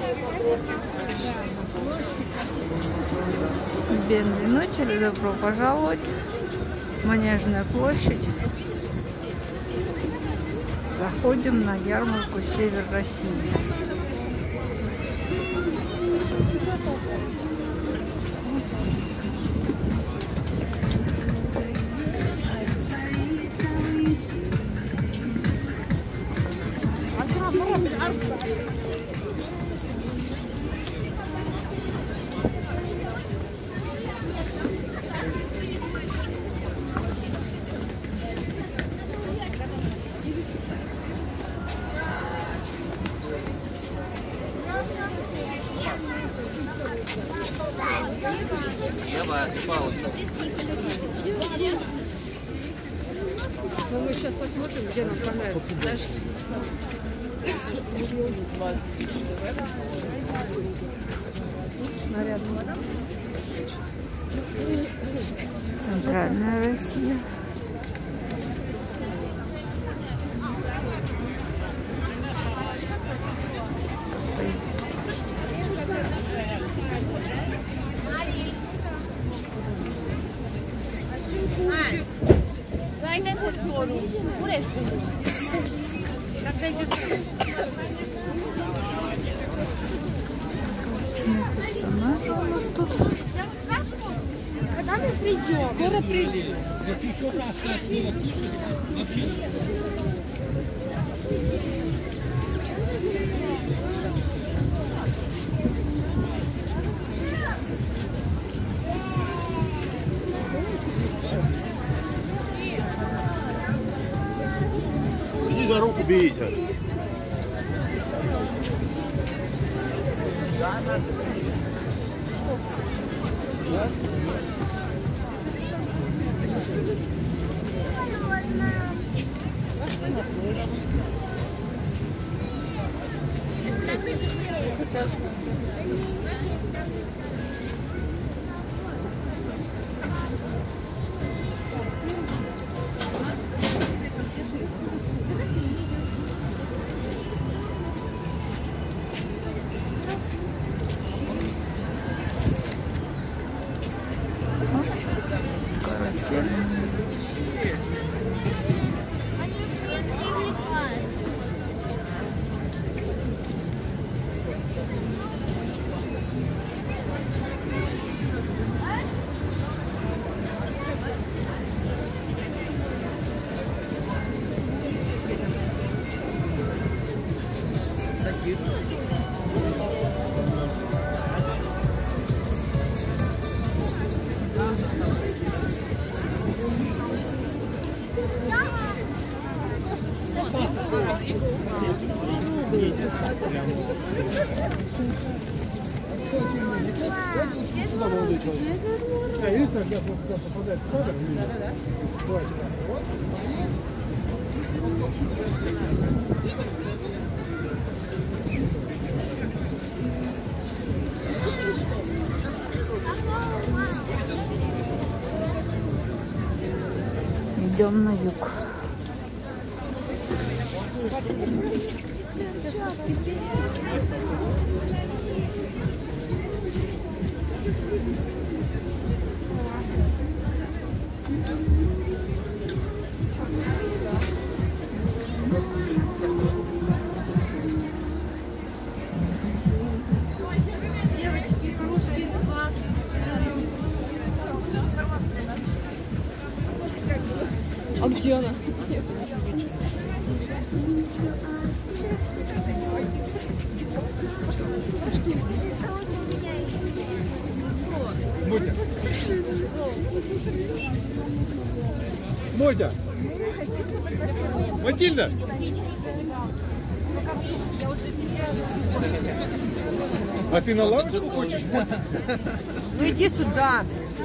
Бенвенути, добро пожаловать. Манежная площадь. Заходим на ярмарку север России. Но мы сейчас посмотрим, где нам понравится. Нарядно. Центральная Россия. Персонажи у нас тут. Когда мы придем? Скоро придем. Иди за руку берите. Идем на юг. А где она? Мотя. Мотя. Матильда. А ты на лавочку хочешь? Ну иди сюда.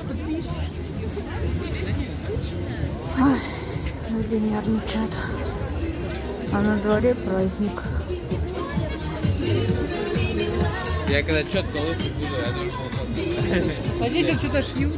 Ой, люди нервничают. А на дворе праздник. Я когда что-то лучше буду, я думаю, А детям что-то шьют.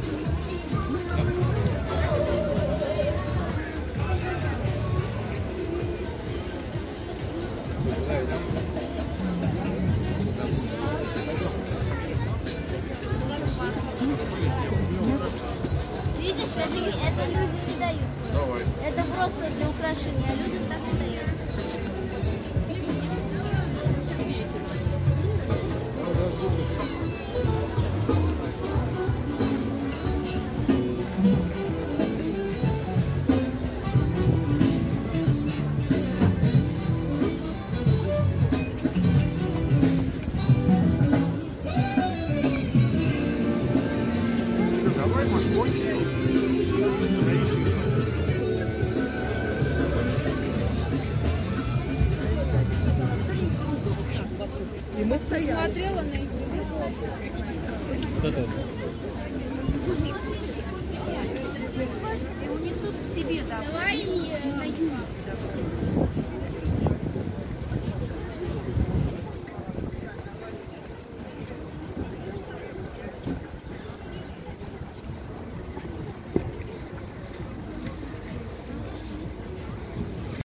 Это люди не дают. Давай. Это просто для украшения, а людям так не дают. Давай, машкончик. И мы стояли. Смотрела на игру. И унесут к себе, да. Давай на юг.